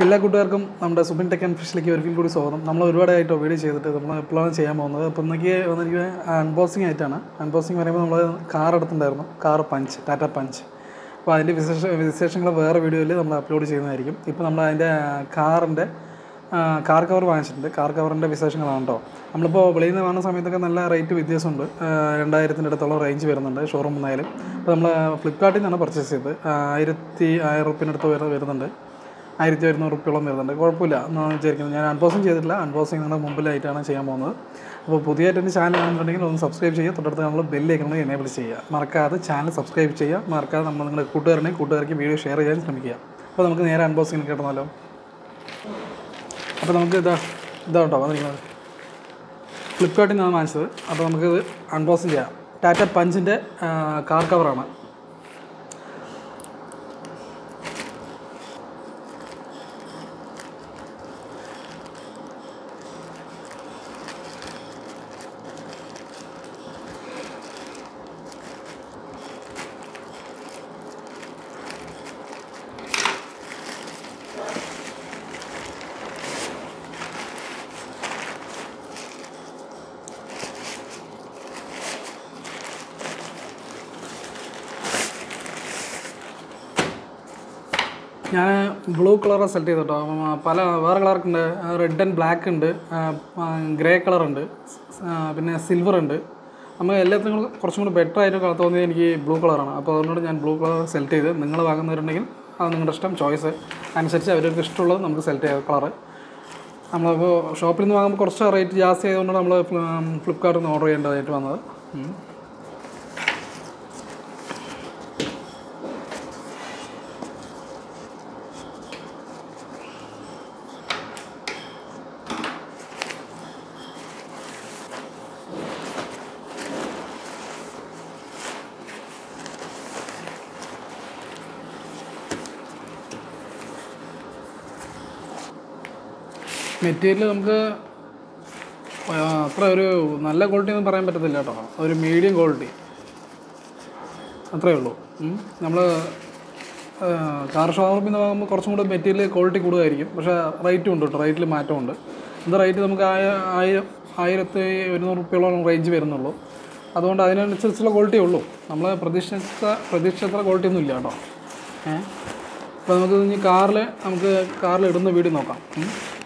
എല്ലാ കൂട്ടുകാർക്കും നമ്മുടെ സുബിൻ ടെക് ആൻഡ് ഫിഷിലേക്ക് ഒരിക്കൽ കൂടി സ്വാഗതം. നമ്മൾ ഒരുപാടായിട്ടോ വീഡിയോ ചെയ്തിട്ട് നമ്മൾ എപ്പോഴാണ് ചെയ്യാൻ പോകുന്നത്. അപ്പോൾ ഇന്നേക്ക് വന്നിരിക്കുക അൺബോക്സിങ് ആയിട്ടാണ്. അൺബോക്സിങ് പറയുമ്പോൾ നമ്മൾ കാർ എടുത്തിട്ടുണ്ടായിരുന്നു, കാർ പഞ്ച്, ടാറ്റ പഞ്ച്. അപ്പോൾ അതിൻ്റെ വിശേഷങ്ങൾ വേറെ വീഡിയോയിൽ നമ്മൾ അപ്ലോഡ് ചെയ്യുന്നതായിരിക്കും. ഇപ്പോൾ നമ്മൾ അതിൻ്റെ കാർ കവർ വാങ്ങിച്ചിട്ടുണ്ട്. കാർ കവറിൻ്റെ വിശേഷങ്ങളാണ് കേട്ടോ. നമ്മളിപ്പോൾ വെളിയിൽ നിന്ന് വാങ്ങുന്ന സമയത്തൊക്കെ നല്ല റേറ്റ് വ്യത്യാസമുണ്ട്. 2000-ൻ്റെ അടുത്തുള്ള റേഞ്ച് വരുന്നുണ്ട് ഷോറൂം എന്നായാലും. അപ്പോൾ നമ്മൾ ഫ്ലിപ്കാർട്ടിൽ നിന്നാണ് പർച്ചേസ് ചെയ്തത്. 1000 റുപ്യേൻ്റെ അടുത്ത് വരുന്നുണ്ട്, 1100 റുപ്യോളം വരുന്നുണ്ട്. കുഴപ്പമില്ല എന്നാണ് വിചാരിക്കുന്നത്. ഞാൻ അൺബോക്സിങ് ചെയ്തിട്ടില്ല, അൺബോക്സിങ് നിങ്ങളുടെ മുമ്പിലായിട്ടാണ് ചെയ്യാൻ പോകുന്നത്. അപ്പോൾ പുതിയതായിട്ട് എൻ്റെ ചാനൽ ആണെന്നുണ്ടെങ്കിൽ ഒന്ന് സബ്സ്ക്രൈബ് ചെയ്യുക, തൊട്ടടുത്ത് നമ്മൾ ബെല്ലൈക്കൺ എനേബിൾ ചെയ്യുക. മറക്കാതെ ചാനൽ സബ്സ്ക്രൈബ് ചെയ്യുക, മറക്കാതെ നമ്മൾ നിങ്ങളുടെ കൂട്ടുകാർക്ക് വീഡിയോ ഷെയർ ചെയ്യാൻ ശ്രമിക്കുക. അപ്പോൾ നമുക്ക് നേരെ അൺബോക്സിങ് കേട്ടണമല്ലോ. അപ്പോൾ നമുക്ക് ഇതാട്ടോ വന്നിരിക്കുന്നത്, ഫ്ലിപ്കാർട്ടിൽ നിന്നാണ് വാങ്ങിച്ചത്. അപ്പോൾ നമുക്കിത് അൺബോക്സിങ് ചെയ്യാം. ടാറ്റ പഞ്ചിൻ്റെ കാർ കവറാണ്. ഞാൻ ബ്ലൂ കളറാണ് സെലക്ട് ചെയ്തു കേട്ടോ. വേറെ കളറൊക്കെ റെഡ് ആൻഡ് ബ്ലാക്ക് ഉണ്ട്, ഗ്രേ കളറുണ്ട്, പിന്നെ സിൽവർ ഉണ്ട്. നമ്മൾ എല്ലാത്തിനും കുറച്ചും കൂടി ബെറ്റർ ആയിട്ട് തോന്നിയത് എനിക്ക് ബ്ലൂ കളറാണ്. അപ്പോൾ അതുകൊണ്ട് ഞാൻ ബ്ലൂ കളർ സെലക്ട് ചെയ്ത്, നിങ്ങൾ വാങ്ങുന്നവരുണ്ടെങ്കിൽ അത് നിങ്ങളുടെ ഇഷ്ടം, ചോയ്സ് അനുസരിച്ച് അവർക്ക് ഇഷ്ടമുള്ളത് നമുക്ക് സെലക്ട് ചെയ്യാം കളറ്. നമ്മളിപ്പോൾ ഷോപ്പിൽ നിന്ന് വാങ്ങുമ്പോൾ കുറച്ച് റേറ്റ് ജാസ്തി ആയതുകൊണ്ടാണ് നമ്മൾ ഫ്ലിപ്കാർട്ടിൽ നിന്ന് ഓർഡർ ചെയ്യേണ്ടതായിട്ട് വന്നത്. മെറ്റീരിയൽ നമുക്ക് അത്ര ഒരു നല്ല ക്വാളിറ്റി ഒന്നും പറയാൻ പറ്റത്തില്ല കേട്ടോ. ഒരു മീഡിയം ക്വാളിറ്റി അത്രയേ ഉള്ളൂ. നമ്മൾ കാർ ഷോറൂമിൽ നിന്ന് വാങ്ങുമ്പോൾ കുറച്ചും കൂടി മെറ്റീരിയൽ ക്വാളിറ്റി കൂടുതലായിരിക്കും, പക്ഷേ റേറ്റും ഉണ്ട് കേട്ടോ. റേറ്റിൽ മാറ്റമുണ്ട്. എന്താ റേറ്റ് നമുക്ക് 1100 റുപ്യോളം റേഞ്ച് വരുന്നുള്ളൂ. അതുകൊണ്ട് അതിനനുസരിച്ചുള്ള ക്വാളിറ്റിയേ ഉള്ളൂ. നമ്മൾ പ്രതീക്ഷിച്ചത്ര ക്വാളിറ്റി ഒന്നും ഇല്ല കേട്ടോ. അപ്പോൾ നമുക്ക് ഇനി കാറിൽ ഇടുന്ന വീഡിയോ നോക്കാം.